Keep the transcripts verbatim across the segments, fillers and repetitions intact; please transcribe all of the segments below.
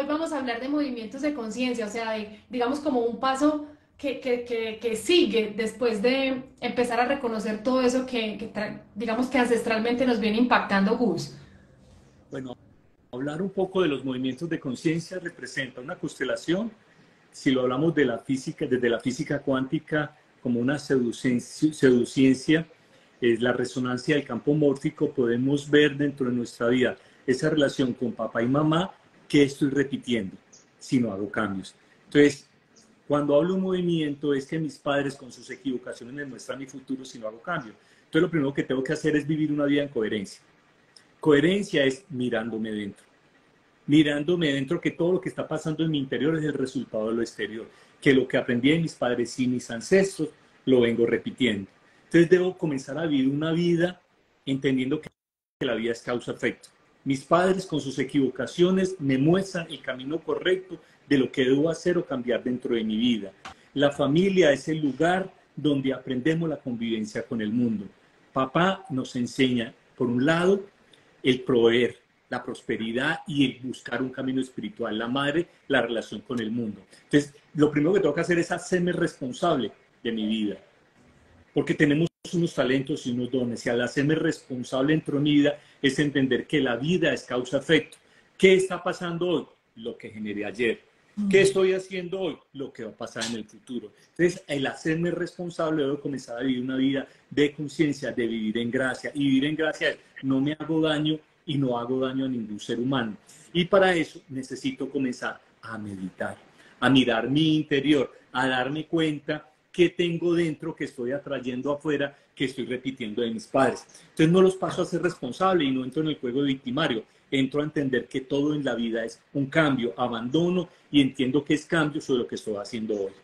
hoy vamos a hablar de movimientos de conciencia, o sea, de, digamos, como un paso que, que, que, que sigue después de empezar a reconocer todo eso que, que digamos, que ancestralmente nos viene impactando, Gus. Bueno, hablar un poco de los movimientos de conciencia representa una constelación, si lo hablamos de la física, desde la física cuántica, como una pseudociencia, es la resonancia del campo mórfico, podemos ver dentro de nuestra vida esa relación con papá y mamá que estoy repitiendo si no hago cambios. Entonces, cuando hablo de un movimiento es que mis padres con sus equivocaciones me muestran mi futuro si no hago cambio. Entonces, lo primero que tengo que hacer es vivir una vida en coherencia. Coherencia es mirándome dentro. Mirándome dentro que todo lo que está pasando en mi interior es el resultado de lo exterior. Que lo que aprendí de mis padres y mis ancestros lo vengo repitiendo. Entonces debo comenzar a vivir una vida entendiendo que la vida es causa-efecto. Mis padres con sus equivocaciones me muestran el camino correcto de lo que debo hacer o cambiar dentro de mi vida. La familia es el lugar donde aprendemos la convivencia con el mundo. Papá nos enseña, por un lado, el proveer, la prosperidad y el buscar un camino espiritual. La madre, la relación con el mundo. Entonces, lo primero que tengo que hacer es hacerme responsable de mi vida. Porque tenemos unos talentos y unos dones. Y al hacerme responsable dentro de mi vida es entender que la vida es causa-efecto. ¿Qué está pasando hoy? Lo que generé ayer. ¿Qué estoy haciendo hoy? Lo que va a pasar en el futuro. Entonces, el hacerme responsable, debo comenzar a vivir una vida de conciencia, de vivir en gracia. Y vivir en gracia es, no me hago daño y no hago daño a ningún ser humano. Y para eso necesito comenzar a meditar, a mirar mi interior, a darme cuenta qué tengo dentro que estoy atrayendo afuera, que estoy repitiendo de mis padres. Entonces no los paso a ser responsable y no entro en el juego de victimario. Entro a entender que todo en la vida es un cambio, abandono y entiendo que es cambio sobre lo que estoy haciendo hoy.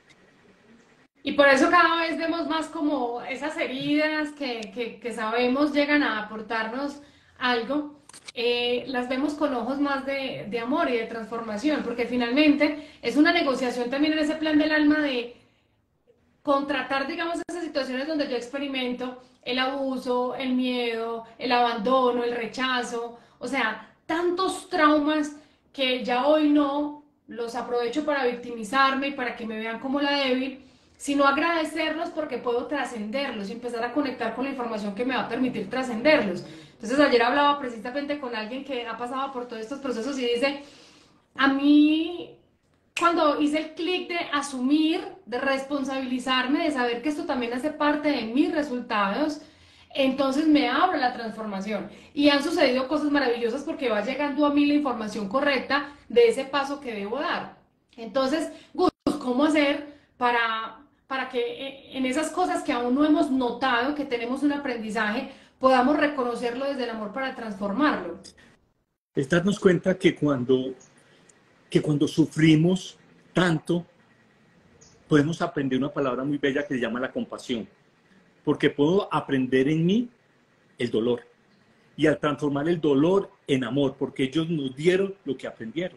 Y por eso cada vez vemos más como esas heridas que, que, que sabemos llegan a aportarnos algo, eh, las vemos con ojos más de, de amor y de transformación, porque finalmente es una negociación también en ese plan del alma de contratar, digamos, esas situaciones donde yo experimento el abuso, el miedo, el abandono, el rechazo, o sea, tantos traumas que ya hoy no los aprovecho para victimizarme y para que me vean como la débil, sino agradecerlos porque puedo trascenderlos y empezar a conectar con la información que me va a permitir trascenderlos. Entonces ayer hablaba precisamente con alguien que ha pasado por todos estos procesos y dice, a mí cuando hice el clic de asumir, de responsabilizarme, de saber que esto también hace parte de mis resultados, entonces me abro la transformación. Y han sucedido cosas maravillosas porque va llegando a mí la información correcta de ese paso que debo dar. Entonces, Gus, ¿cómo hacer para, para que en esas cosas que aún no hemos notado, que tenemos un aprendizaje, podamos reconocerlo desde el amor para transformarlo? Es darnos cuenta que cuando, que cuando sufrimos tanto, podemos aprender una palabra muy bella que se llama la compasión. Porque puedo aprender en mí el dolor. Y al transformar el dolor en amor, porque ellos nos dieron lo que aprendieron.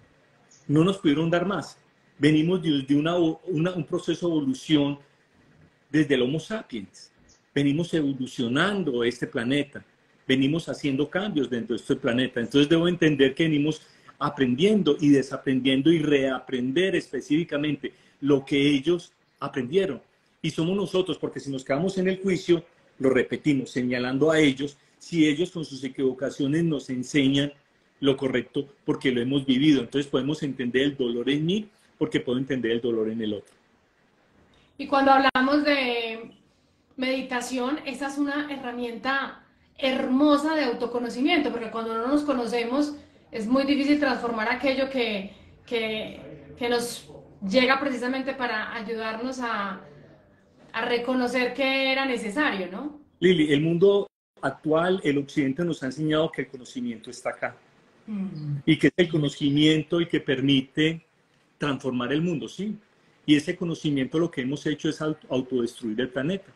No nos pudieron dar más. Venimos de una, una, un proceso de evolución desde el Homo sapiens. Venimos evolucionando este planeta. Venimos haciendo cambios dentro de este planeta. Entonces debo entender que venimos aprendiendo y desaprendiendo y reaprender específicamente lo que ellos aprendieron. Y somos nosotros, porque si nos quedamos en el juicio, lo repetimos, señalando a ellos, si ellos con sus equivocaciones nos enseñan lo correcto, porque lo hemos vivido. Entonces podemos entender el dolor en mí, porque puedo entender el dolor en el otro. Y cuando hablamos de meditación, esa es una herramienta hermosa de autoconocimiento, porque cuando no nos conocemos es muy difícil transformar aquello que, que, que nos llega precisamente para ayudarnos a, a reconocer que era necesario, ¿no? Lili, el mundo actual, el occidente nos ha enseñado que el conocimiento está acá. Mm. Y que es el conocimiento y que permite transformar el mundo, ¿sí? Y ese conocimiento lo que hemos hecho es autodestruir el planeta.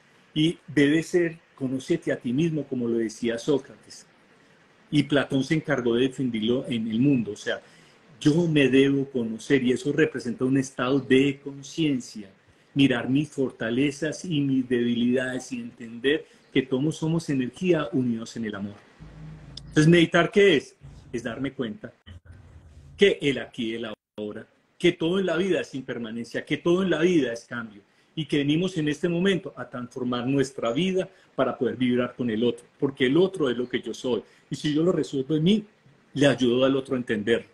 Y debe ser, conócete a ti mismo, como lo decía Sócrates. Y Platón se encargó de defenderlo en el mundo. O sea, yo me debo conocer y eso representa un estado de conciencia. Mirar mis fortalezas y mis debilidades y entender que todos somos energía unidos en el amor. Entonces, ¿meditar qué es? Es darme cuenta que el aquí y el ahora, que todo en la vida es impermanencia, que todo en la vida es cambio y que venimos en este momento a transformar nuestra vida para poder vibrar con el otro, porque el otro es lo que yo soy. Y si yo lo resuelvo en mí, le ayudo al otro a entenderlo.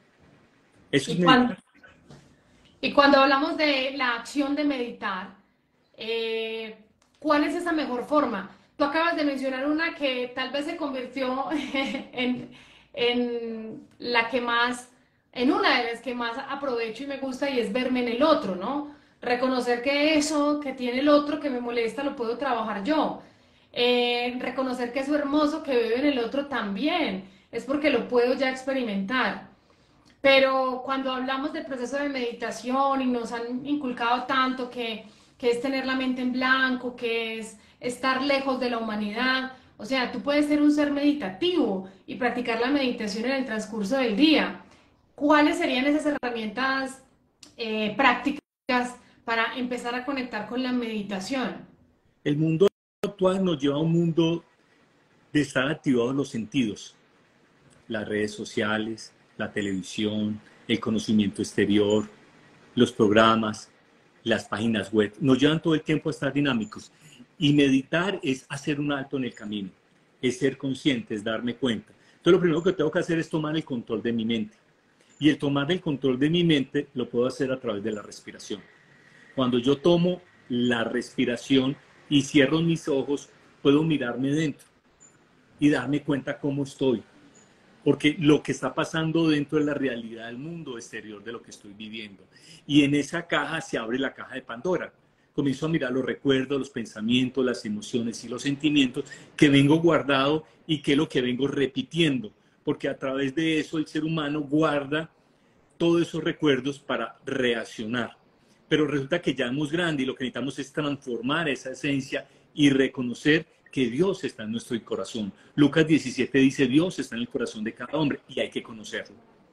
Eso es Y cuando, meditar. y cuando hablamos de la acción de meditar, eh, ¿cuál es esa mejor forma? Tú acabas de mencionar una que tal vez se convirtió en, en la que más, en una de las que más aprovecho y me gusta y es verme en el otro, ¿no? Reconocer que eso que tiene el otro que me molesta lo puedo trabajar yo. Eh, reconocer que eso hermoso que veo en el otro también es porque lo puedo ya experimentar. Pero cuando hablamos del proceso de meditación y nos han inculcado tanto que, que es tener la mente en blanco, que es estar lejos de la humanidad, o sea, tú puedes ser un ser meditativo y practicar la meditación en el transcurso del día. ¿Cuáles serían esas herramientas eh, prácticas para empezar a conectar con la meditación? El mundo actual nos lleva a un mundo de estar activados los sentidos, las redes sociales, la televisión, el conocimiento exterior, los programas, las páginas web, nos llevan todo el tiempo a estar dinámicos. Y meditar es hacer un alto en el camino, es ser consciente, es darme cuenta. Entonces lo primero que tengo que hacer es tomar el control de mi mente. Y el tomar el control de mi mente lo puedo hacer a través de la respiración. Cuando yo tomo la respiración y cierro mis ojos, puedo mirarme dentro y darme cuenta cómo estoy. Porque lo que está pasando dentro es la realidad del mundo exterior de lo que estoy viviendo. Y en esa caja se abre la caja de Pandora. Comienzo a mirar los recuerdos, los pensamientos, las emociones y los sentimientos que vengo guardado y que es lo que vengo repitiendo. Porque a través de eso el ser humano guarda todos esos recuerdos para reaccionar. Pero resulta que ya somos grandes y lo que necesitamos es transformar esa esencia y reconocer que Dios está en nuestro corazón. Lucas diecisiete dice, Dios está en el corazón de cada hombre y hay que conocerlo.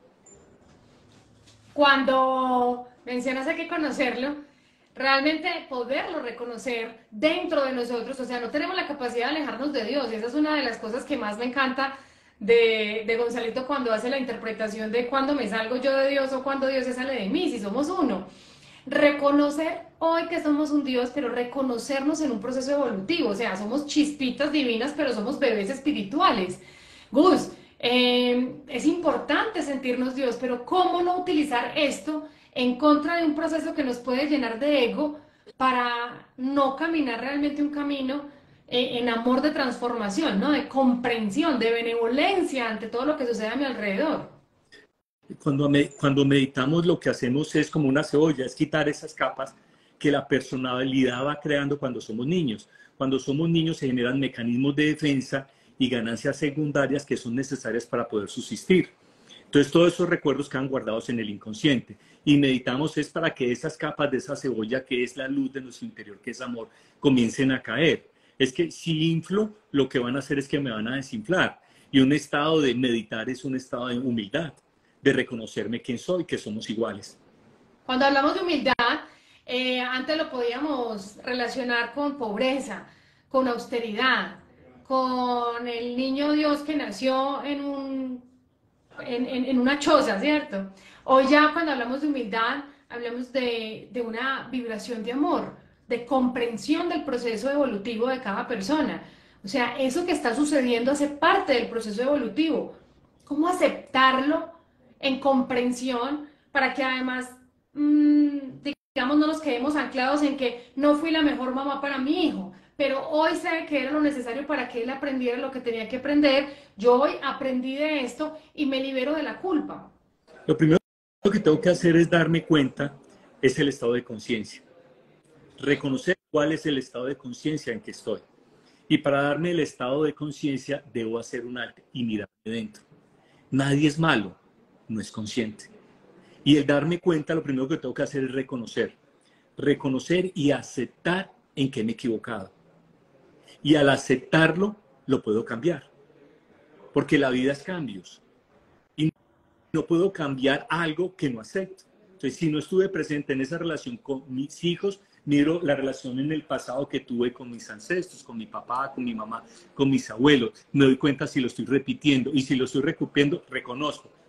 Cuando mencionas hay que conocerlo, realmente poderlo reconocer dentro de nosotros, o sea, no tenemos la capacidad de alejarnos de Dios, y esa es una de las cosas que más me encanta de, de Gonzalito cuando hace la interpretación de cuando me salgo yo de Dios o cuando Dios se sale de mí, si somos uno. Reconocer hoy que somos un Dios, pero reconocernos en un proceso evolutivo, o sea, somos chispitas divinas, pero somos bebés espirituales. Gus, eh, es importante sentirnos Dios, pero ¿cómo no utilizar esto en contra de un proceso que nos puede llenar de ego para no caminar realmente un camino eh, en amor de transformación, ¿no? De comprensión, de benevolencia ante todo lo que sucede a mi alrededor? Cuando, me, cuando meditamos lo que hacemos es como una cebolla, es quitar esas capas que la personalidad va creando cuando somos niños. Cuando somos niños se generan mecanismos de defensa y ganancias secundarias que son necesarias para poder subsistir. Entonces todos esos recuerdos quedan guardados en el inconsciente y meditamos es para que esas capas de esa cebolla que es la luz de nuestro interior, que es amor, comiencen a caer. Es que si inflo, lo que van a hacer es que me van a desinflar. Y un estado de meditar es un estado de humildad, de reconocerme quién soy, que somos iguales. Cuando hablamos de humildad, eh, antes lo podíamos relacionar con pobreza, con austeridad, con el niño Dios que nació en, un, en, en, en una choza, ¿cierto? Hoy ya cuando hablamos de humildad, hablamos de, de una vibración de amor, de comprensión del proceso evolutivo de cada persona. O sea, eso que está sucediendo hace parte del proceso evolutivo. ¿Cómo aceptarlo en comprensión para que además, mmm, digamos, no nos quedemos anclados en que no fui la mejor mamá para mi hijo, pero hoy sé que era lo necesario para que él aprendiera lo que tenía que aprender, yo hoy aprendí de esto y me libero de la culpa? Lo primero que tengo que hacer es darme cuenta, es el estado de conciencia. Reconocer cuál es el estado de conciencia en que estoy. Y para darme el estado de conciencia, debo hacer un alto y mirarme dentro. Nadie es malo, no es consciente. Y el darme cuenta, lo primero que tengo que hacer es reconocer. Reconocer y aceptar en qué me he equivocado. Y al aceptarlo, lo puedo cambiar. Porque la vida es cambios. Y no puedo cambiar algo que no acepto. Entonces, si no estuve presente en esa relación con mis hijos, miro la relación en el pasado que tuve con mis ancestros, con mi papá, con mi mamá, con mis abuelos. Me doy cuenta si lo estoy repitiendo y si lo estoy repitiendo, reconozco.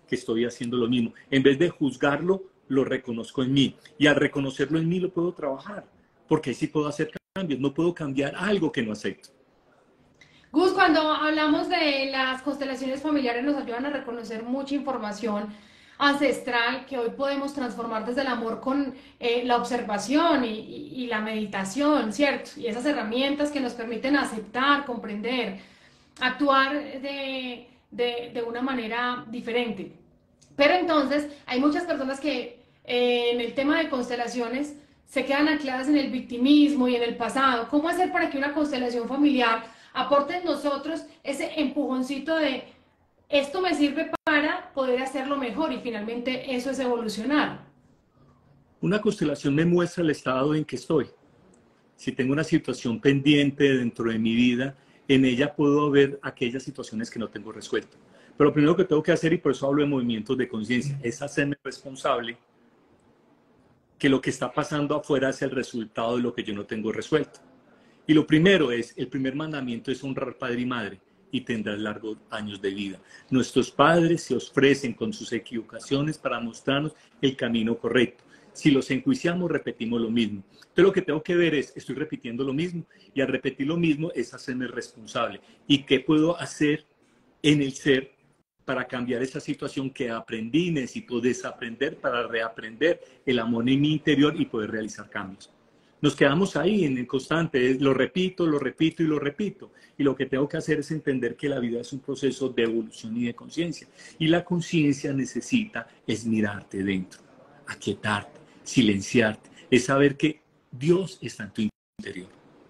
que estoy haciendo lo mismo. En vez de juzgarlo, lo reconozco en mí. Y al reconocerlo en mí lo puedo trabajar, porque ahí sí puedo hacer cambios. No puedo cambiar algo que no acepto. Gus, cuando hablamos de las constelaciones familiares nos ayudan a reconocer mucha información ancestral que hoy podemos transformar desde el amor con eh, la observación y, y- y la meditación, ¿cierto? Y esas herramientas que nos permiten aceptar, comprender, actuar de, de- de una manera diferente. Pero entonces hay muchas personas que eh, en el tema de constelaciones se quedan ancladas en el victimismo y en el pasado. ¿Cómo hacer para que una constelación familiar aporte en nosotros ese empujoncito de esto me sirve para poder hacerlo mejor y finalmente eso es evolucionar? Una constelación me muestra el estado en que estoy. Si tengo una situación pendiente dentro de mi vida, en ella puedo ver aquellas situaciones que no tengo resueltas. Pero lo primero que tengo que hacer, y por eso hablo de movimientos de conciencia, es hacerme responsable que lo que está pasando afuera es el resultado de lo que yo no tengo resuelto. Y lo primero es, el primer mandamiento es honrar padre y madre y tendrás largos años de vida. Nuestros padres se ofrecen con sus equivocaciones para mostrarnos el camino correcto. Si los enjuiciamos, repetimos lo mismo. Entonces lo que tengo que ver es, estoy repitiendo lo mismo y al repetir lo mismo es hacerme responsable. ¿Y qué puedo hacer en el ser para cambiar esa situación que aprendí? Necesito desaprender para reaprender el amor en mi interior y poder realizar cambios. Nos quedamos ahí en el constante, lo repito, lo repito y lo repito. Y lo que tengo que hacer es entender que la vida es un proceso de evolución y de conciencia. Y la conciencia necesita es mirarte dentro, aquietarte, silenciarte, es saber que Dios está en tu interior.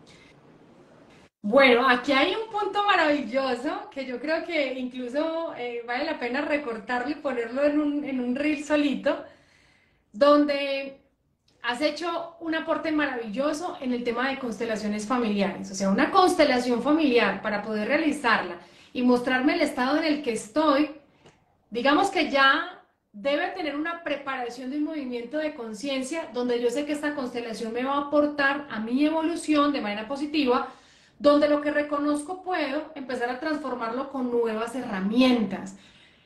Bueno, aquí hay un punto maravilloso que yo creo que incluso eh, vale la pena recortarlo y ponerlo en un, en un reel solito, donde has hecho un aporte maravilloso en el tema de constelaciones familiares. O sea, una constelación familiar para poder realizarla y mostrarme el estado en el que estoy, digamos que ya debe tener una preparación de un movimiento de conciencia donde yo sé que esta constelación me va a aportar a mi evolución de manera positiva, donde lo que reconozco puedo empezar a transformarlo con nuevas herramientas.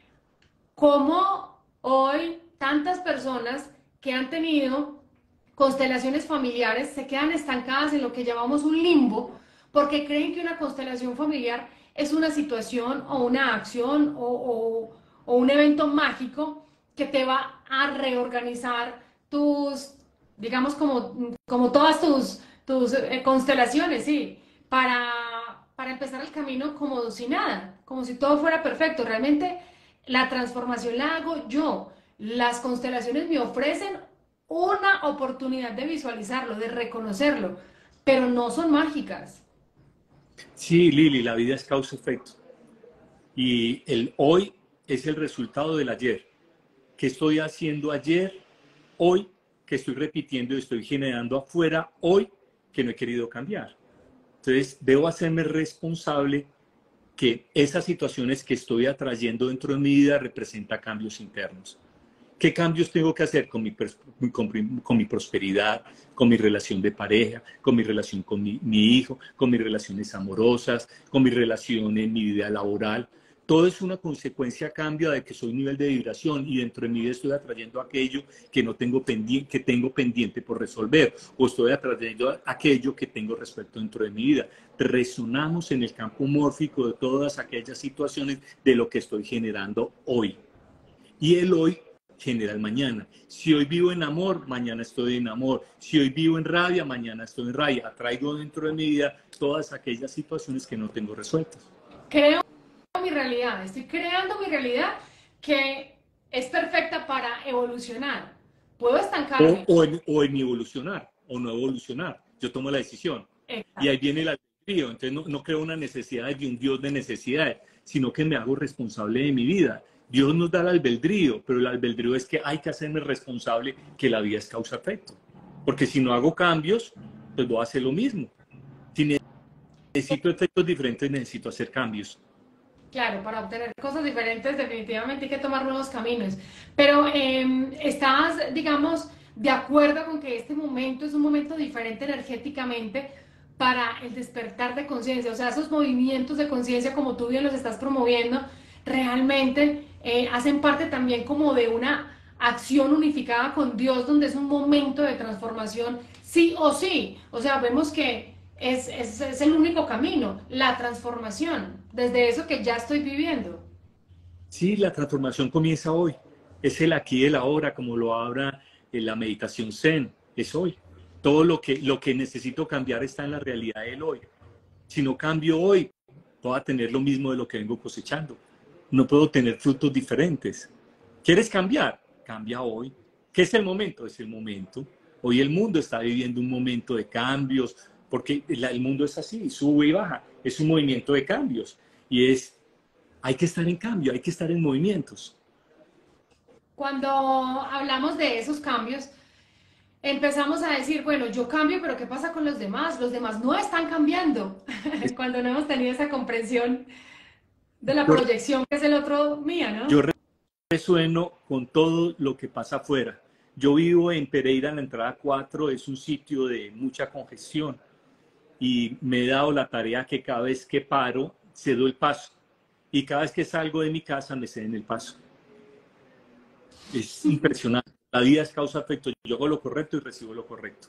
Como hoy tantas personas que han tenido constelaciones familiares se quedan estancadas en lo que llamamos un limbo, porque creen que una constelación familiar es una situación o una acción o, o, o un evento mágico que te va a reorganizar tus, digamos, como, como todas tus, tus eh, constelaciones, sí, para, para empezar el camino como si nada, como si todo fuera perfecto. Realmente la transformación la hago yo. Las constelaciones me ofrecen una oportunidad de visualizarlo, de reconocerlo, pero no son mágicas. Sí, Lili, la vida es causa-efecto. Y el hoy es el resultado del ayer. ¿Qué estoy haciendo ayer? Hoy, que estoy repitiendo y estoy generando afuera, hoy, que no he querido cambiar. Entonces, debo hacerme responsable que esas situaciones que estoy atrayendo dentro de mi vida representan cambios internos. ¿Qué cambios tengo que hacer con mi, con, con mi prosperidad, con mi relación de pareja, con mi relación con mi, mi hijo, con mis relaciones amorosas, con mi relación en mi vida laboral? Todo es una consecuencia cambio de que soy un nivel de vibración y dentro de mi vida estoy atrayendo aquello que no tengo pendiente, que tengo pendiente por resolver, o estoy atrayendo aquello que tengo resuelto dentro de mi vida. Resonamos en el campo mórfico de todas aquellas situaciones de lo que estoy generando hoy. Y el hoy genera el mañana. Si hoy vivo en amor, mañana estoy en amor. Si hoy vivo en rabia, mañana estoy en rabia. Atraigo dentro de mi vida todas aquellas situaciones que no tengo resueltas. Creo mi realidad, estoy creando mi realidad que es perfecta para evolucionar. Puedo O, estancarme. o, en, o en evolucionar, o no evolucionar. Yo tomo la decisión. Y ahí Exacto. viene el albedrío. Entonces no, no creo una necesidad de un Dios de necesidades, sino que me hago responsable de mi vida. Dios nos da el albedrío, pero el albedrío es que hay que hacerme responsable que la vida es causa-efecto. Porque si no hago cambios, pues voy a hacer lo mismo. Si necesito efectos diferentes, necesito hacer cambios. Claro, para obtener cosas diferentes definitivamente hay que tomar nuevos caminos. Pero eh, ¿estás, digamos, de acuerdo con que este momento es un momento diferente energéticamente para el despertar de conciencia? O sea, esos movimientos de conciencia, como tú bien los estás promoviendo, realmente eh, hacen parte también como de una acción unificada con Dios, donde es un momento de transformación, sí o sí. O sea, vemos que es, es, es el único camino, la transformación, desde eso que ya estoy viviendo. Sí, la transformación comienza hoy. Es el aquí y el ahora, como lo habla en la meditación Zen. Es hoy. Todo lo que, lo que necesito cambiar está en la realidad del hoy. Si no cambio hoy, voy a tener lo mismo de lo que vengo cosechando. No puedo tener frutos diferentes. ¿Quieres cambiar? Cambia hoy. ¿Qué es el momento? Es el momento. Hoy el mundo está viviendo un momento de cambios, porque el mundo es así, sube y baja. Es un movimiento de cambios. Y es, hay que estar en cambio, hay que estar en movimientos. Cuando hablamos de esos cambios, empezamos a decir, bueno, yo cambio, pero ¿qué pasa con los demás? Los demás no están cambiando. Cuando no hemos tenido esa comprensión de la Yo, proyección que es el otro mía, yo ¿no? resueno con todo lo que pasa afuera. Yo vivo en Pereira, en la entrada cuatro, es un sitio de mucha congestión y me he dado la tarea que cada vez que paro, cedo el paso. Y cada vez que salgo de mi casa, me ceden el paso. Es impresionante. La vida es causa-efecto. Yo hago lo correcto y recibo lo correcto.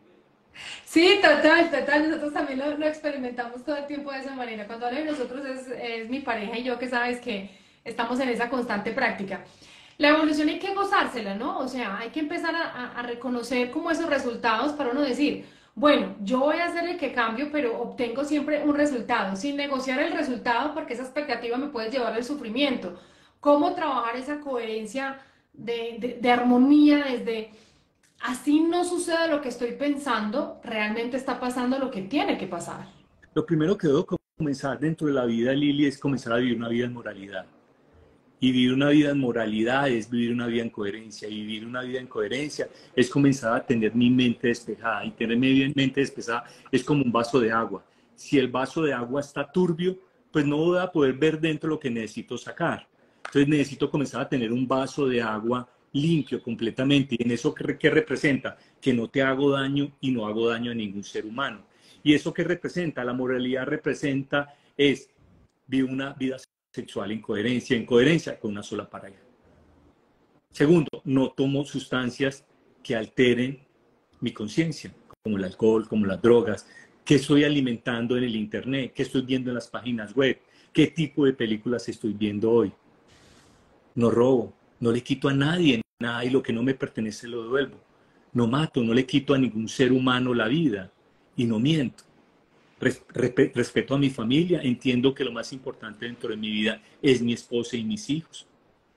Sí, total, total. Nosotros también lo, lo experimentamos todo el tiempo de esa manera. Cuando hablo de nosotros es, es mi pareja y yo que sabes que estamos en esa constante práctica. La evolución hay que gozársela, ¿no? O sea, hay que empezar a, a- a reconocer como esos resultados para uno decir, bueno, yo voy a hacer el que cambio, pero obtengo siempre un resultado, sin negociar el resultado porque esa expectativa me puede llevar al sufrimiento. ¿Cómo trabajar esa coherencia de, de de armonía desde así no sucede lo que estoy pensando, realmente está pasando lo que tiene que pasar? Lo primero que debo comenzar dentro de la vida, Lili, es comenzar a vivir una vida en moralidad. Y vivir una vida en moralidad es vivir una vida en coherencia. Y vivir una vida en coherencia es comenzar a tener mi mente despejada. Y tener mi mente despejada es como un vaso de agua. Si el vaso de agua está turbio, pues no voy a poder ver dentro lo que necesito sacar. Entonces necesito comenzar a tener un vaso de agua limpio completamente. ¿Y en eso qué, qué representa? Que no te hago daño y no hago daño a ningún ser humano. ¿Y eso qué representa? La moralidad representa es vivir una vida sexual en coherencia, en coherencia con una sola pareja. Segundo, no tomo sustancias que alteren mi conciencia, como el alcohol, como las drogas. ¿Qué estoy alimentando en el Internet? ¿Qué estoy viendo en las páginas web? ¿Qué tipo de películas estoy viendo hoy? No robo, no le quito a nadie nada y lo que no me pertenece lo devuelvo. No mato, no le quito a ningún ser humano la vida y no miento. Res, respe, respeto a mi familia, entiendo que lo más importante dentro de mi vida es mi esposa y mis hijos.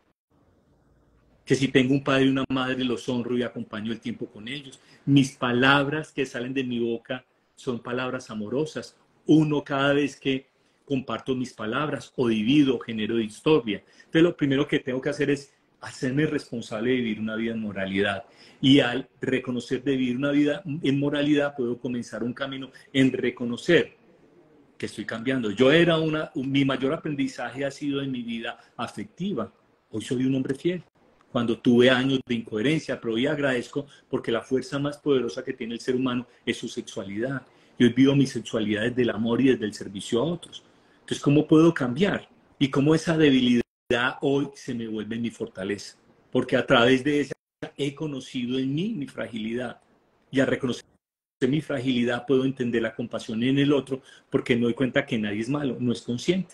Que si tengo un padre y una madre, los honro y acompaño el tiempo con ellos. Mis palabras que salen de mi boca son palabras amorosas. Uno cada vez que comparto mis palabras o divido o genero discordia. Entonces lo primero que tengo que hacer es hacerme responsable de vivir una vida en moralidad. Y al reconocer de vivir una vida en moralidad, puedo comenzar un camino en reconocer que estoy cambiando. Yo era una, mi mayor aprendizaje ha sido en mi vida afectiva. Hoy soy un hombre fiel. Cuando tuve años de incoherencia, pero hoy agradezco porque la fuerza más poderosa que tiene el ser humano es su sexualidad. Y hoy vivo mi sexualidad desde el amor y desde el servicio a otros. Entonces, ¿cómo puedo cambiar? Y cómo esa debilidad hoy se me vuelve mi fortaleza. Porque a través de esa he conocido en mí mi fragilidad. Y al reconocer mi fragilidad puedo entender la compasión en el otro porque me doy cuenta que nadie es malo, no es consciente.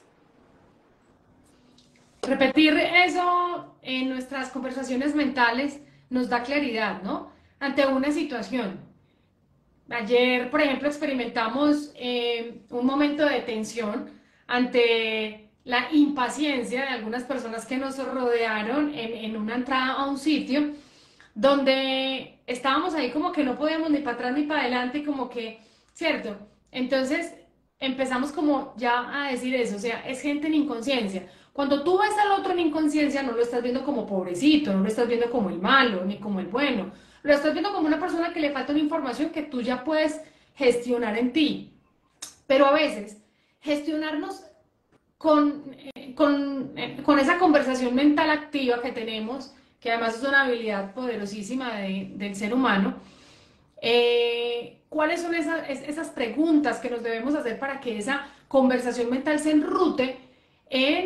Repetir eso en nuestras conversaciones mentales nos da claridad, ¿no? Ante una situación. Ayer, por ejemplo, experimentamos eh, un momento de tensión ante la impaciencia de algunas personas que nos rodearon en, en una entrada a un sitio donde estábamos ahí como que no podíamos ni para atrás ni para adelante, como que, ¿cierto? Entonces empezamos como ya a decir eso, o sea, es gente en inconsciencia. Cuando tú ves al otro en inconsciencia, no lo estás viendo como pobrecito, no lo estás viendo como el malo, ni como el bueno, lo estás viendo como una persona que le falta una información que tú ya puedes gestionar en ti. Pero a veces, gestionarnos con, eh, con, eh, con esa conversación mental activa que tenemos, que además es una habilidad poderosísima de, del ser humano, eh, ¿cuáles son esas, esas preguntas que nos debemos hacer para que esa conversación mental se enrute en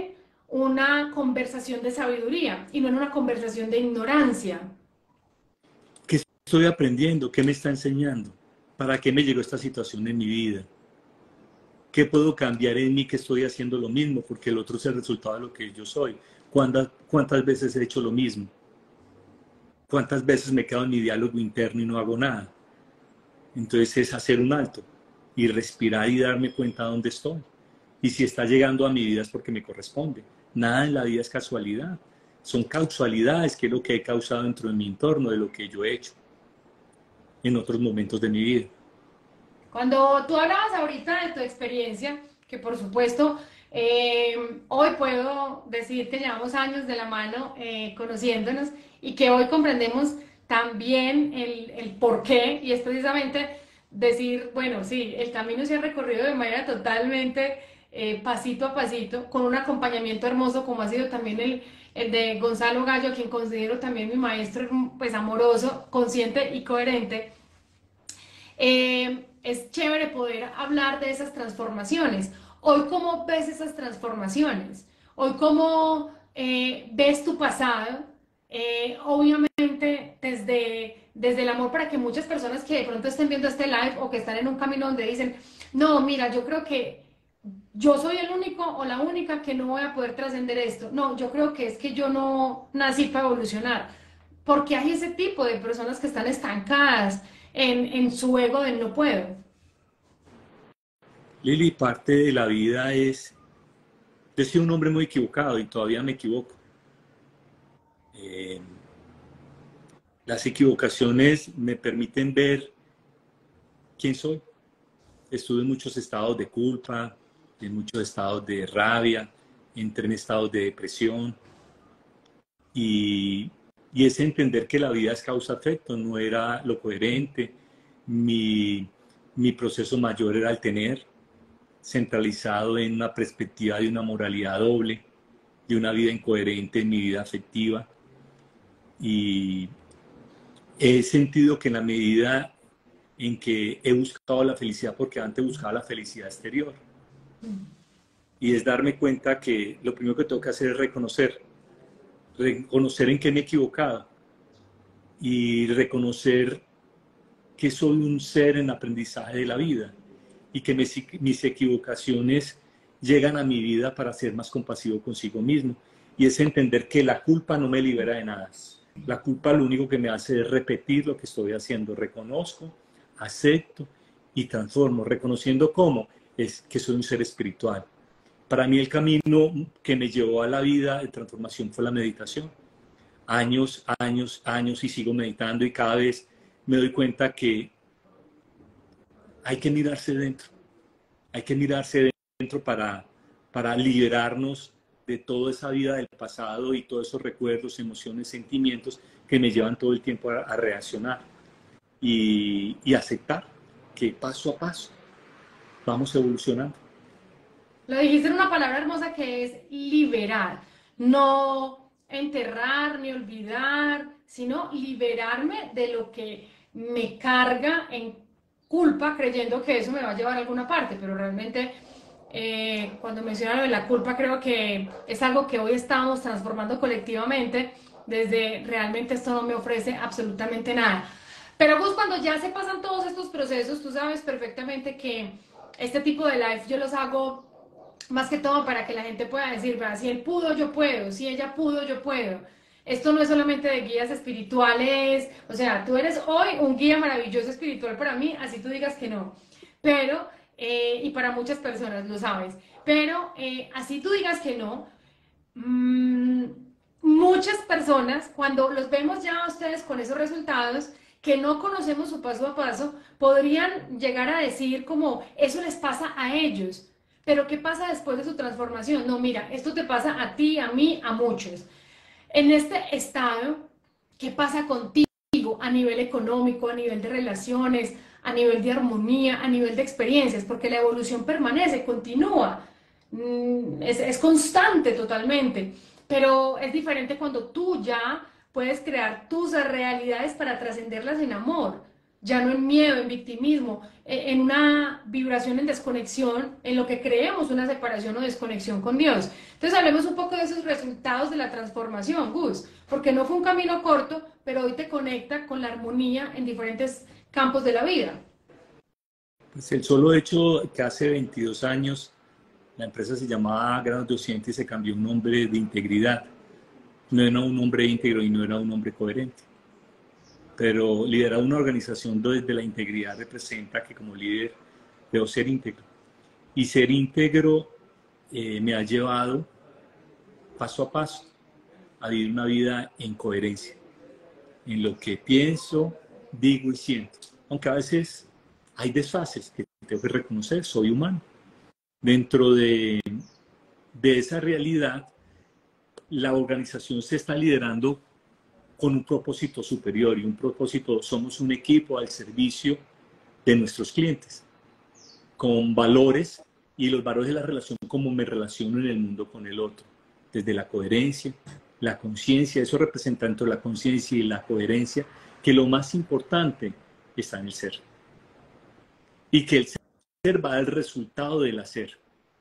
una conversación de sabiduría y no en una conversación de ignorancia. ¿Qué estoy aprendiendo? ¿Qué me está enseñando? ¿Para qué me llegó esta situación en mi vida? ¿Qué puedo cambiar en mí que estoy haciendo lo mismo? Porque el otro es el resultado de lo que yo soy. ¿Cuántas, cuántas veces he hecho lo mismo? ¿Cuántas veces me quedo en mi diálogo interno y no hago nada? Entonces es hacer un alto y respirar y darme cuenta de dónde estoy. Y si está llegando a mi vida es porque me corresponde. Nada en la vida es casualidad. Son causalidades, que es lo que he causado dentro de mi entorno, de lo que yo he hecho en otros momentos de mi vida. Cuando tú hablabas ahorita de tu experiencia, que por supuesto eh, hoy puedo decir que llevamos años de la mano eh, conociéndonos y que hoy comprendemos también el, el por qué, y es precisamente decir, bueno, sí, el camino se ha recorrido de manera totalmente eh, pasito a pasito, con un acompañamiento hermoso como ha sido también el, el de Gonzalo Gallo, a quien considero también mi maestro, pues amoroso, consciente y coherente. Eh, es chévere poder hablar de esas transformaciones. Hoy, ¿cómo ves esas transformaciones? Hoy, ¿cómo eh, ves tu pasado? Eh, obviamente, desde, desde el amor, para que muchas personas que de pronto estén viendo este live o que están en un camino donde dicen, no, mira, yo creo que yo soy el único o la única que no voy a poder trascender esto. No, yo creo que es que yo no nací para evolucionar, porque hay ese tipo de personas que están estancadas en, en su ego de no puedo. Lili, parte de la vida es... Yo he sido un hombre muy equivocado y todavía me equivoco. Eh, las equivocaciones me permiten ver quién soy. Estuve en muchos estados de culpa, en muchos estados de rabia, entré en estados de depresión y, y es entender que la vida es causa-efecto, no era lo coherente. Mi, mi proceso mayor era el tener, centralizado en una perspectiva de una moralidad doble, de una vida incoherente en mi vida afectiva. Y he sentido que en la medida en que he buscado la felicidad, porque antes buscaba la felicidad exterior, y es darme cuenta que lo primero que tengo que hacer es reconocer, reconocer en qué me he equivocado y reconocer que soy un ser en aprendizaje de la vida y que mis, mis equivocaciones llegan a mi vida para ser más compasivo consigo mismo. Y es entender que la culpa no me libera de nada. La culpa lo único que me hace es repetir lo que estoy haciendo. Reconozco, acepto y transformo. Reconociendo cómo es que soy un ser espiritual. Para mí el camino que me llevó a la vida de transformación fue la meditación. Años, años, años y sigo meditando y cada vez me doy cuenta que hay que mirarse dentro. Hay que mirarse dentro para, para liberarnos de toda esa vida del pasado y todos esos recuerdos, emociones, sentimientos que me llevan todo el tiempo a, a reaccionar y, y aceptar que paso a paso vamos evolucionando. Lo dijiste en una palabra hermosa que es liberar, no enterrar ni olvidar, sino liberarme de lo que me carga en culpa, creyendo que eso me va a llevar a alguna parte, pero realmente eh, cuando mencionan lo de la culpa creo que es algo que hoy estamos transformando colectivamente, desde realmente esto no me ofrece absolutamente nada. Pero Gus, cuando ya se pasan todos estos procesos, tú sabes perfectamente que este tipo de live yo los hago más que todo para que la gente pueda decir, "Vea, si él pudo, yo puedo, si ella pudo, yo puedo". Esto no es solamente de guías espirituales, o sea, tú eres hoy un guía maravilloso espiritual para mí, así tú digas que no, pero, eh, y para muchas personas, lo sabes, pero eh, así tú digas que no, mmm, muchas personas, cuando los vemos ya a ustedes con esos resultados, que no conocemos su paso a paso, podrían llegar a decir como, eso les pasa a ellos. Pero ¿qué pasa después de su transformación? No, mira, esto te pasa a ti, a mí, a muchos. En este estado, ¿qué pasa contigo a nivel económico, a nivel de relaciones, a nivel de armonía, a nivel de experiencias? Porque la evolución permanece, continúa, mm, es, es constante totalmente, pero es diferente cuando tú ya puedes crear tus realidades para trascenderlas en amor. ya no en miedo, en victimismo, eh, en una vibración en desconexión, en lo que creemos una separación o desconexión con Dios. Entonces hablemos un poco de esos resultados de la transformación, Gus, porque no fue un camino corto, pero hoy te conecta con la armonía en diferentes campos de la vida. Pues el solo hecho que hace veintidós años la empresa se llamaba Granos de Occidente y se cambió un nombre de integridad. No era un hombre íntegro y no era un hombre coherente. Pero liderar una organización desde la integridad representa que como líder debo ser íntegro. Y ser íntegro eh, me ha llevado paso a paso a vivir una vida en coherencia, en lo que pienso, digo y siento. Aunque a veces hay desfases que tengo que reconocer, soy humano. Dentro de, de esa realidad, la organización se está liderando con un propósito superior y un propósito, somos un equipo al servicio de nuestros clientes, con valores y los valores de la relación como me relaciono en el mundo con el otro, desde la coherencia, la conciencia, eso representa tanto la conciencia y la coherencia, que lo más importante está en el ser. Y que el ser va al resultado del hacer.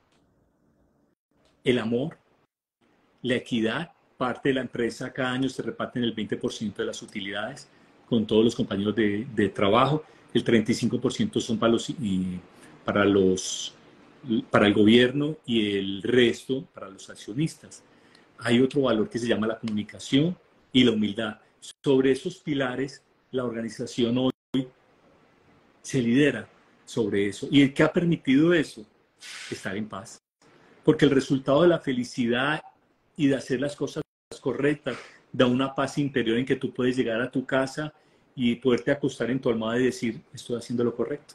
El amor, la equidad, parte de la empresa cada año se reparten el veinte por ciento de las utilidades con todos los compañeros de, de trabajo, el treinta y cinco por ciento son para los, y, para los para el gobierno y el resto para los accionistas. Hay otro valor que se llama la comunicación y la humildad. Sobre esos pilares, la organización hoy se lidera sobre eso. ¿Y qué ha permitido eso? Estar en paz. Porque el resultado de la felicidad y de hacer las cosas correctas da una paz interior en que tú puedes llegar a tu casa y poderte acostar en tu almohada y decir, estoy haciendo lo correcto.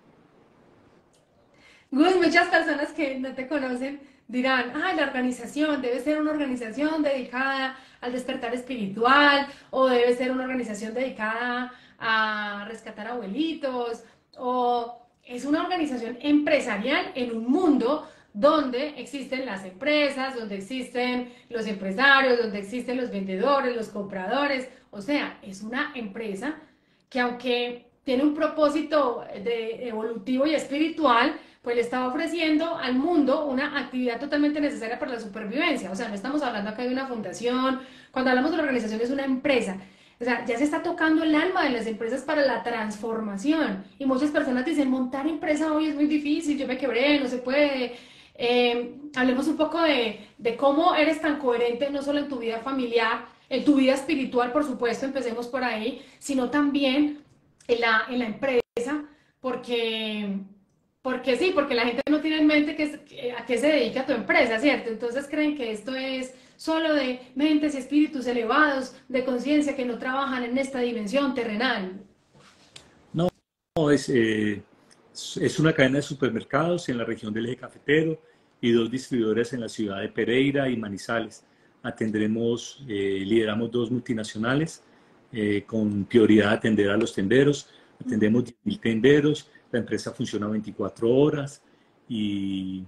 Gus, muchas personas que no te conocen dirán, ah, la organización debe ser una organización dedicada al despertar espiritual, o debe ser una organización dedicada a rescatar abuelitos, o es una organización empresarial en un mundo donde existen las empresas, donde existen los empresarios, donde existen los vendedores, los compradores. O sea, es una empresa que aunque tiene un propósito de evolutivo y espiritual, pues le está ofreciendo al mundo una actividad totalmente necesaria para la supervivencia. O sea, no estamos hablando acá de una fundación. Cuando hablamos de la organización es una empresa. O sea, ya se está tocando el alma de las empresas para la transformación. Y muchas personas dicen, montar empresa hoy es muy difícil, yo me quebré, no se puede. Eh, hablemos un poco de, de cómo eres tan coherente, no solo en tu vida familiar, en tu vida espiritual, por supuesto, empecemos por ahí, sino también en la, en la empresa, porque, porque sí, porque la gente no tiene en mente que, a qué se dedica tu empresa, ¿cierto? Entonces creen que esto es solo de mentes y espíritus elevados, de conciencia que no trabajan en esta dimensión terrenal. No, no es, eh, es una cadena de supermercados en la región del Eje Cafetero y dos distribuidores en la ciudad de Pereira y Manizales. Atendremos, eh, lideramos dos multinacionales eh, con prioridad a atender a los tenderos. Atendemos diez mil tenderos, la empresa funciona veinticuatro horas y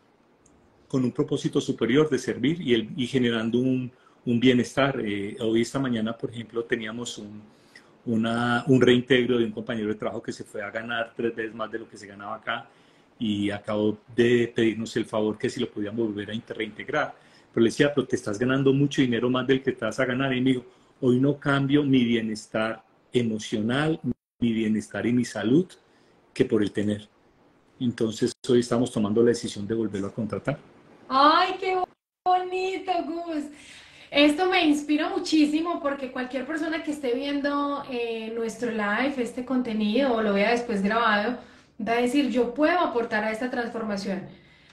con un propósito superior de servir y, el, y generando un, un bienestar. Eh, hoy esta mañana, por ejemplo, teníamos un, una, un reintegro de un compañero de trabajo que se fue a ganar tres veces más de lo que se ganaba acá y acabó de pedirnos el favor que si lo podíamos volver a reintegrar. Pero le decía, pero te estás ganando mucho dinero más del que te vas a ganar. Y me dijo, hoy no cambio mi bienestar emocional, mi bienestar y mi salud que por el tener. Entonces hoy estamos tomando la decisión de volverlo a contratar. ¡Ay, qué bonito, Gus! Esto me inspira muchísimo porque cualquier persona que esté viendo eh, nuestro live, este contenido o lo vea después grabado, va a decir, yo puedo aportar a esta transformación.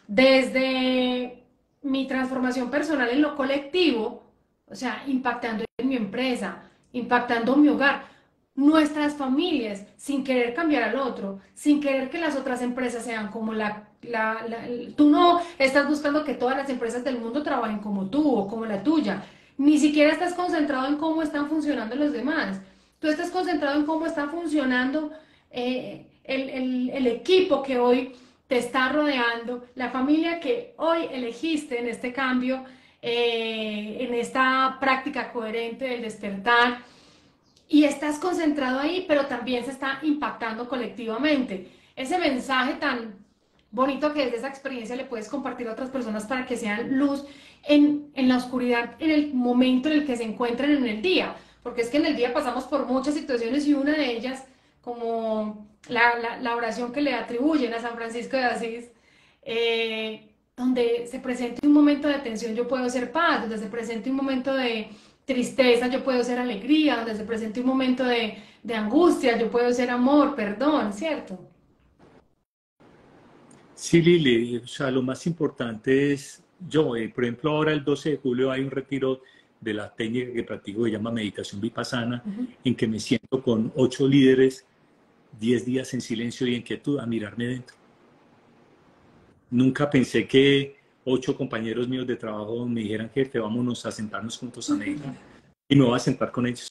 Desde mi transformación personal en lo colectivo, o sea, impactando en mi empresa, impactando mi hogar, nuestras familias, sin querer cambiar al otro, sin querer que las otras empresas sean como la, la, la, tú no estás buscando que todas las empresas del mundo trabajen como tú o como la tuya, ni siquiera estás concentrado en cómo están funcionando los demás, tú estás concentrado en cómo está funcionando eh, el, el, el equipo que hoy te está rodeando, la familia que hoy elegiste en este cambio, eh, en esta práctica coherente del despertar. y estás concentrado ahí, pero también se está impactando colectivamente. Ese mensaje tan bonito que desde esa experiencia le puedes compartir a otras personas para que sean luz en, en la oscuridad, en el momento en el que se encuentran en el día. Porque es que en el día pasamos por muchas situaciones y una de ellas, como la, la, la oración que le atribuyen a San Francisco de Asís, eh, donde se presente un momento de tensión, yo puedo ser paz, donde se presente un momento de tristeza, yo puedo ser alegría, donde se presente un momento de, de angustia, yo puedo ser amor, perdón, ¿cierto? Sí, Lili, o sea, lo más importante es, yo, eh, por ejemplo, ahora el doce de julio hay un retiro de la técnica que practico que se llama meditación vipassana, Uh -huh. en que me siento con ocho líderes, diez días en silencio y en quietud a mirarme dentro. Nunca pensé que ocho compañeros míos de trabajo me dijeran que te vámonos a sentarnos juntos a meditar. Y me voy a sentar con ellos.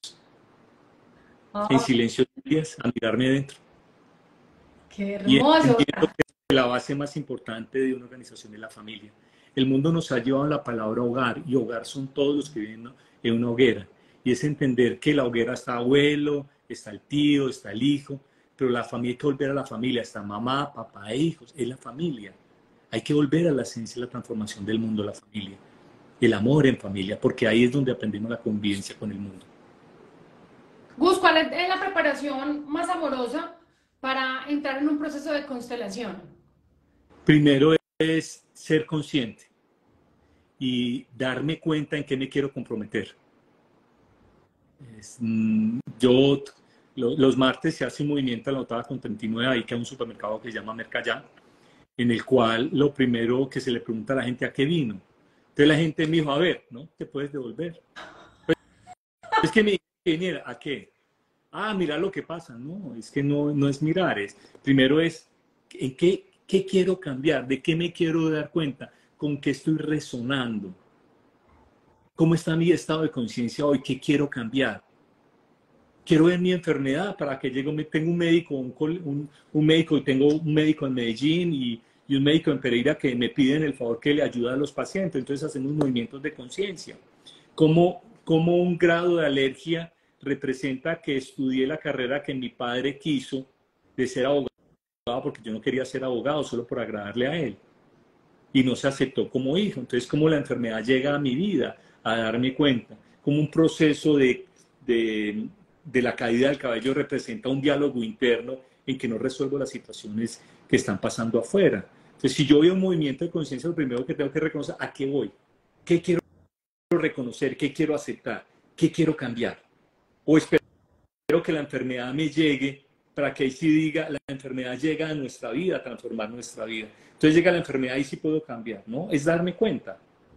Oh. En silencio días, a mirarme dentro. ¡Qué hermoso! Y entiendo que la base más importante de una organización es la familia. El mundo nos ha llevado la palabra hogar, y hogar son todos los que viven en una hoguera. Y es entender que la hoguera está abuelo, está el tío, está el hijo, pero la familia, hay que volver a la familia, está mamá, papá e hijos, es la familia. Hay que volver a la esencia de la transformación del mundo, la familia. El amor en familia, porque ahí es donde aprendemos la convivencia con el mundo. Gus, ¿cuál es la preparación más amorosa para entrar en un proceso de constelación? Primero es ser consciente y darme cuenta en qué me quiero comprometer. Es, mmm, yo, lo, los martes se hace un movimiento a la Otava con treinta y nueve, ahí que hay un supermercado que se llama Mercallá, en el cual lo primero que se le pregunta a la gente a qué vino. Entonces la gente me dijo, a ver, ¿no? Te puedes devolver. Pues, es que me viniera, ¿a qué? Ah, mira lo que pasa. No, es que no, no es mirar, es, primero es, ¿en qué, qué quiero cambiar? ¿De qué me quiero dar cuenta? ¿Con qué estoy resonando? ¿Cómo está mi estado de conciencia hoy? ¿Qué quiero cambiar? Quiero ver mi enfermedad para que llegue, tengo un médico, un, un, un médico, y tengo un médico en Medellín y, y un médico en Pereira que me piden el favor que le ayude a los pacientes. Entonces hacemos movimientos de conciencia. ¿Cómo, cómo un grado de alergia representa que estudié la carrera que mi padre quiso de ser abogado, porque yo no quería ser abogado solo por agradarle a él? Y no se aceptó como hijo. Entonces, cómo la enfermedad llega a mi vida, a darme cuenta. Como un proceso de, de, de la caída del cabello representa un diálogo interno en que no resuelvo las situaciones que están pasando afuera. Entonces, si yo veo un movimiento de conciencia, lo primero que tengo que reconocer, ¿a qué voy? ¿Qué quiero reconocer? ¿Qué quiero aceptar? ¿Qué quiero cambiar? O espero que la enfermedad me llegue para que ahí sí diga, la enfermedad llega a nuestra vida, a transformar nuestra vida. Entonces llega la enfermedad y sí puedo cambiar, ¿no? Es darme cuenta.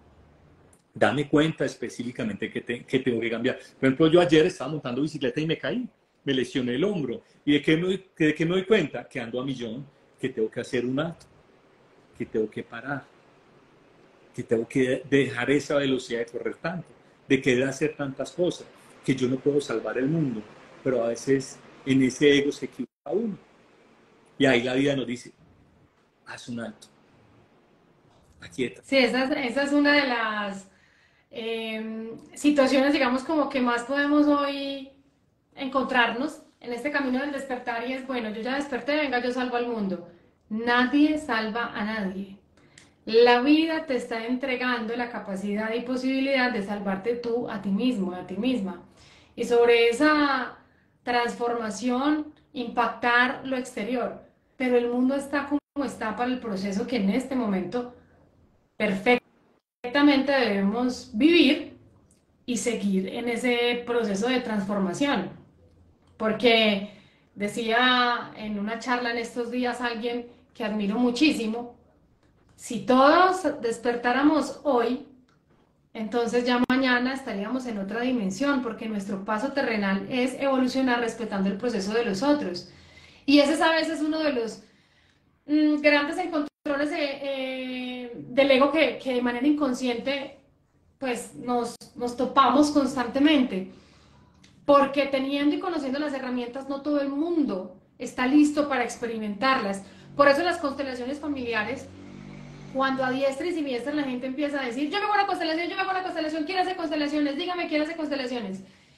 Dame cuenta específicamente que, te, que tengo que cambiar. Por ejemplo, yo ayer estaba montando bicicleta y me caí. Me lesioné el hombro. ¿Y de qué me, de qué me doy cuenta? Que ando a millón, que tengo que hacer un acto, que tengo que parar, que tengo que dejar esa velocidad de correr tanto, de querer hacer tantas cosas, que yo no puedo salvar el mundo, pero a veces en ese ego se equivoca uno. Y ahí la vida nos dice, haz un alto, aquieta. Sí, esa, esa es una de las eh, situaciones, digamos, como que más podemos hoy encontrarnos en este camino del despertar, y es, bueno, yo ya desperté, venga, yo salvo al mundo. Nadie salva a nadie. La vida te está entregando la capacidad y posibilidad de salvarte tú a ti mismo, a ti misma. Y sobre esa transformación, impactar lo exterior. Pero el mundo está como está para el proceso que en este momento perfectamente debemos vivir y seguir en ese proceso de transformación. Porque decía en una charla en estos días alguien que admiro muchísimo, si todos despertáramos hoy, entonces ya mañana estaríamos en otra dimensión, porque nuestro paso terrenal es evolucionar respetando el proceso de los otros. Y ese es a veces uno de los mmm, grandes encontrones de, eh, del ego que, que de manera inconsciente pues nos, nos topamos constantemente. Porque teniendo y conociendo las herramientas, no todo el mundo está listo para experimentarlas. Por eso las constelaciones familiares, cuando a diestra y siniestra la gente empieza a decir, yo me voy a la constelación, yo me voy a la constelación, quiero hacer constelaciones, dígame, quiero hacer constelaciones.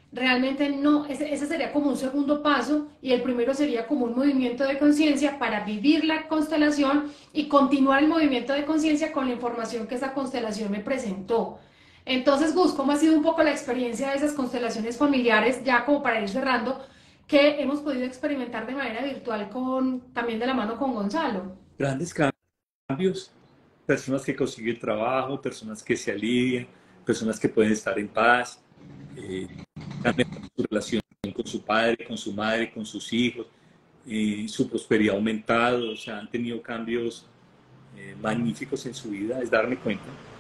realmente no, ese, ese sería como un segundo paso y el primero sería como un movimiento de conciencia para vivir la constelación y continuar el movimiento de conciencia con la información que esa constelación me presentó. Entonces, Gus, ¿cómo ha sido un poco la experiencia de esas constelaciones familiares, ya como para ir cerrando, que hemos podido experimentar de manera virtual con, también de la mano con Gonzalo? Grandes cambios, personas que consiguen trabajo, personas que se alivian, personas que pueden estar en paz, eh, su relación con su padre, con su madre, con sus hijos, eh, su prosperidad ha aumentado, o sea, han tenido cambios eh, magníficos en su vida, es darme cuenta.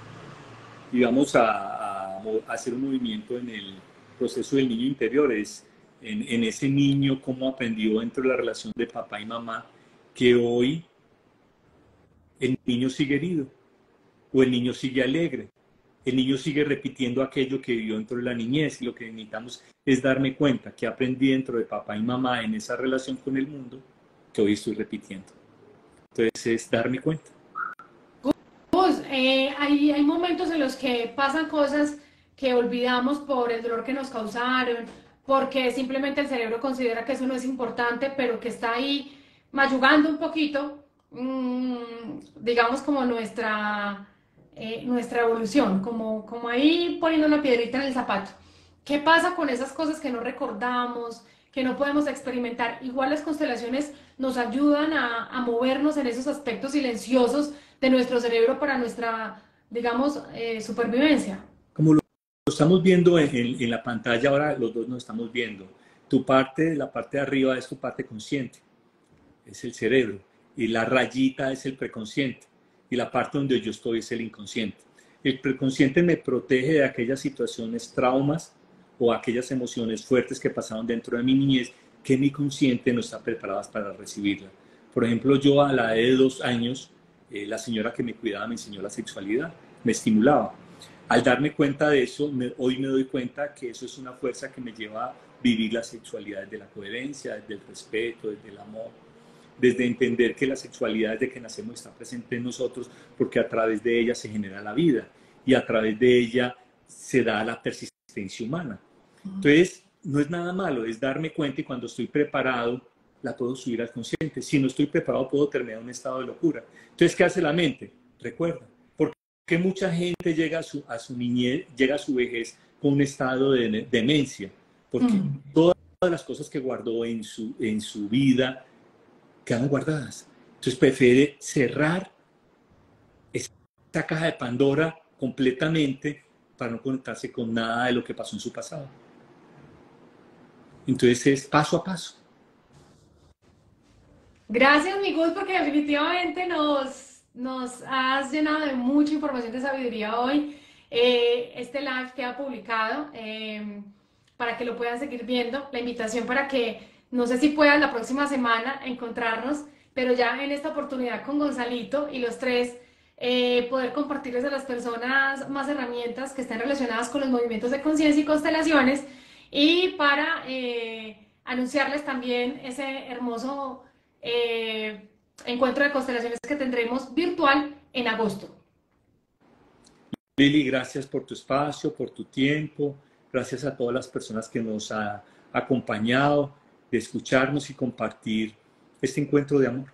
Y vamos a, a, a hacer un movimiento en el proceso del niño interior, es en, en ese niño cómo aprendió dentro de la relación de papá y mamá, que hoy el niño sigue herido, o el niño sigue alegre, el niño sigue repitiendo aquello que vivió dentro de la niñez, y lo que necesitamos es darme cuenta que aprendí dentro de papá y mamá en esa relación con el mundo, que hoy estoy repitiendo. Entonces es darme cuenta. Gus, eh, hay, hay momentos en los que pasan cosas que olvidamos por el dolor que nos causaron, porque simplemente el cerebro considera que eso no es importante, pero que está ahí mayugando un poquito, mmm, digamos como nuestra, eh, nuestra evolución, como, como ahí poniendo una piedrita en el zapato. ¿Qué pasa con esas cosas que no recordamos, que no podemos experimentar? Igual las constelaciones nos ayudan a, a movernos en esos aspectos silenciosos de nuestro cerebro para nuestra, digamos, eh, supervivencia. Como lo estamos viendo en, en, en la pantalla, ahora los dos nos estamos viendo. Tu parte, la parte de arriba es tu parte consciente, es el cerebro, y la rayita es el preconsciente, y la parte donde yo estoy es el inconsciente. El preconsciente me protege de aquellas situaciones, traumas o aquellas emociones fuertes que pasaron dentro de mi niñez que mi consciente no está preparado para recibirla. Por ejemplo, yo a la edad de dos años, eh, la señora que me cuidaba me enseñó la sexualidad, me estimulaba. Al darme cuenta de eso, me, hoy me doy cuenta que eso es una fuerza que me lleva a vivir la sexualidad desde la coherencia, desde el respeto, desde el amor, desde entender que la sexualidad desde que nacemos está presente en nosotros porque a través de ella se genera la vida y a través de ella se da la persistencia humana. Entonces, no es nada malo, es darme cuenta y cuando estoy preparado la puedo subir al consciente. Si no estoy preparado puedo terminar en un estado de locura. Entonces, ¿qué hace la mente? Recuerda. Que mucha gente llega a su, a su niñez, llega a su vejez con un estado de demencia, porque mm. todas las cosas que guardó en su, en su vida quedan guardadas. Entonces prefiere cerrar esta caja de Pandora completamente para no conectarse con nada de lo que pasó en su pasado. Entonces es paso a paso. Gracias, mi Gus, porque definitivamente nos... Nos has llenado de mucha información de sabiduría hoy. Eh, este live queda publicado eh, para que lo puedan seguir viendo. La invitación para que, no sé si puedan la próxima semana encontrarnos, pero ya en esta oportunidad con Gonzalito y los tres, eh, poder compartirles a las personas más herramientas que estén relacionadas con los movimientos de conciencia y constelaciones y para eh, anunciarles también ese hermoso... Eh, encuentro de constelaciones que tendremos virtual en agosto. Lili, gracias por tu espacio, por tu tiempo, gracias a todas las personas que nos han acompañado, de escucharnos y compartir este encuentro de amor.